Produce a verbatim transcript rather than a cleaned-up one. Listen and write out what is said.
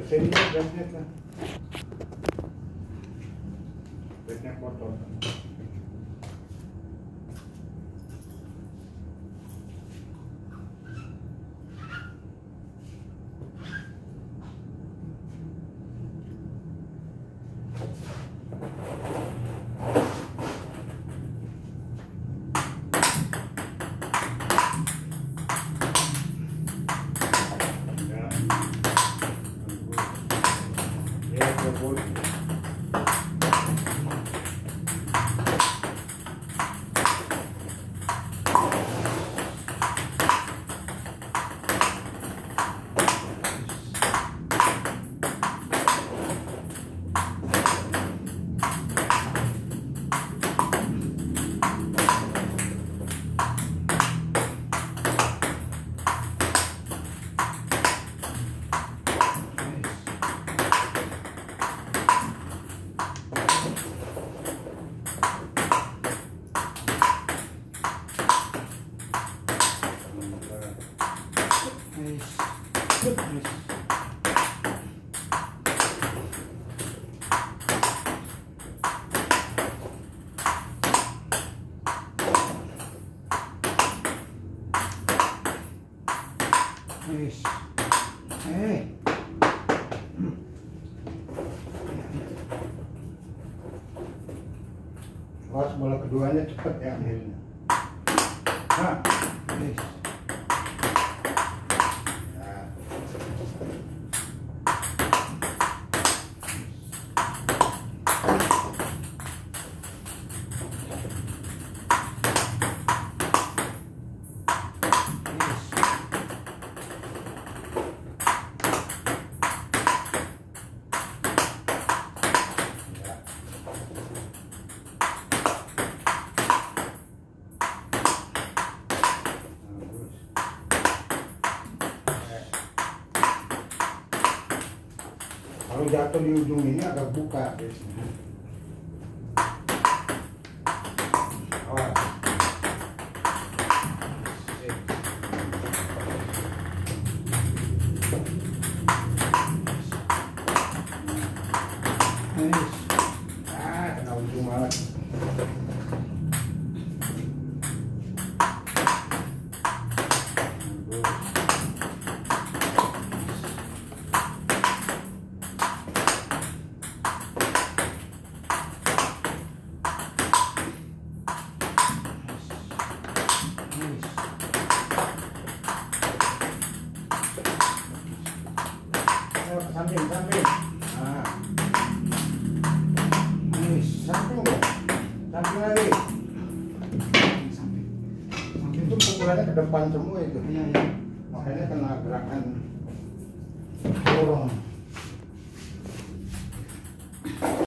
Bersihin tuh gasnya kan. Gasnya kotor. Nice. Eh. Awas bola keduanya cepet ya ambilnya. Nah, Nice. kalau jatuh di ujung ini agak buka biasanya. Awas. Nice. Ah, kena ujung malah. Samping, samping. Nah. Nice. Samping dong. Samping lagi. Samping. Itu pukulannya ke depan semua itu. Iya, iya. Makanya kena gerakan dorong.